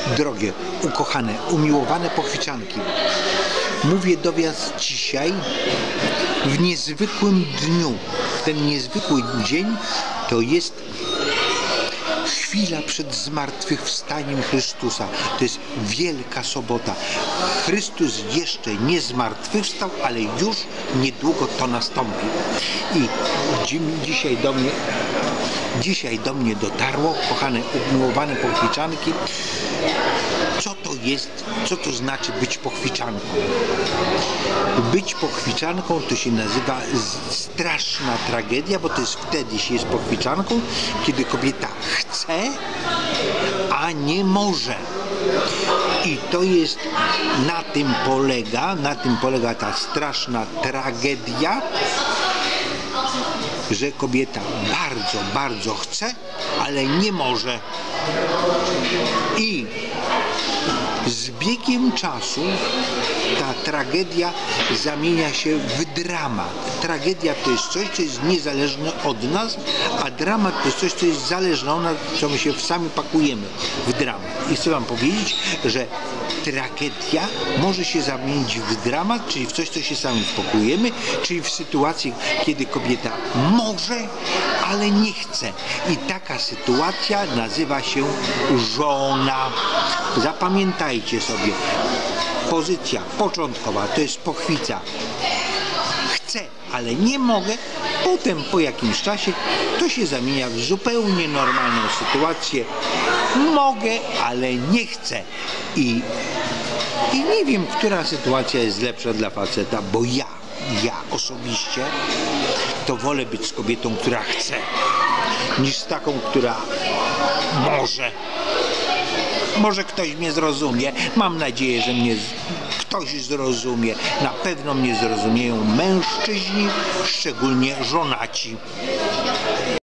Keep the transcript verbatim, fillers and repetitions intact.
Drogie, ukochane, umiłowane pochwycianki, mówię do Was dzisiaj w niezwykłym dniu. Ten niezwykły dzień to jest chwila przed zmartwychwstaniem Chrystusa. To jest Wielka Sobota. Chrystus jeszcze nie zmartwychwstał, ale już niedługo to nastąpi. I dzisiaj do mnie, dzisiaj do mnie dotarło, kochane, umiłowane pochwycianki, co to jest, co to znaczy być pochwycianką. Być pochwycianką to się nazywa straszna tragedia, bo to jest wtedy się jest pochwycianką, kiedy kobieta chce, a nie może. I to jest, na tym polega, na tym polega ta straszna tragedia, że kobieta bardzo, bardzo chce, ale nie może. I z biegiem czasu ta tragedia zamienia się w dramat. Tragedia to jest coś, co jest niezależne od nas, a dramat to jest coś, co jest zależne od nas, co my się sami pakujemy w dramat. I chcę Wam powiedzieć, że tragedia może się zamienić w dramat, czyli w coś, co się sami wpakujemy, czyli w sytuację, kiedy kobieta może, ale nie chce. I taka sytuacja nazywa się żona. Zapamiętajcie sobie, pozycja początkowa to jest pochwyca. Chcę, ale nie mogę. Potem po jakimś czasie to się zamienia w zupełnie normalną sytuację. Mogę, ale nie chcę. I, i nie wiem, która sytuacja jest lepsza dla faceta, bo ja, ja osobiście to wolę być z kobietą, która chce, niż z taką, która może. Może ktoś mnie zrozumie. Mam nadzieję, że mnie ktoś zrozumie. Na pewno mnie zrozumieją mężczyźni, szczególnie żonaci.